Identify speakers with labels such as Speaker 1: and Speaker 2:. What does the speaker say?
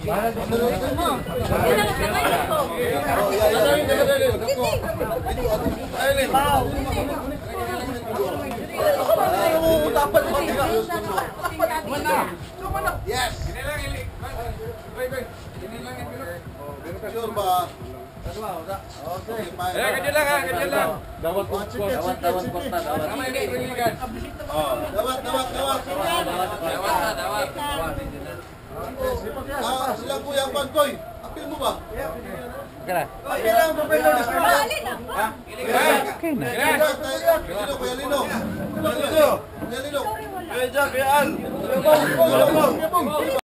Speaker 1: Yes. Sure ba? Okay,
Speaker 2: ganyan lang ha, ganyan lang.
Speaker 1: Dawat. Sila Kuya Pantoy, apil mo ba?
Speaker 2: Kaya.
Speaker 1: Okay lang, papel na.
Speaker 2: Ha? Okay na.
Speaker 1: Lino, Kuya Lino. Kuya Lino.
Speaker 3: Kuya Jack, yan!